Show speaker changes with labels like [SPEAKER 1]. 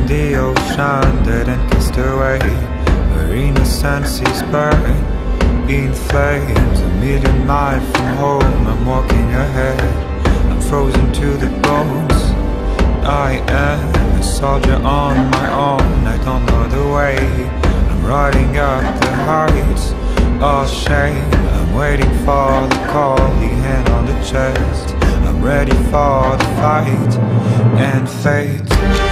[SPEAKER 1] the ocean, dead and cast away, where innocence is buried in flames. 1,000,000 miles from home, I'm walking ahead, I'm frozen to the bones. I am a soldier on my own, I don't know the way, I'm riding up the heights of shame. I'm waiting for the call, the hand on the chest, I'm ready for the fight and fate.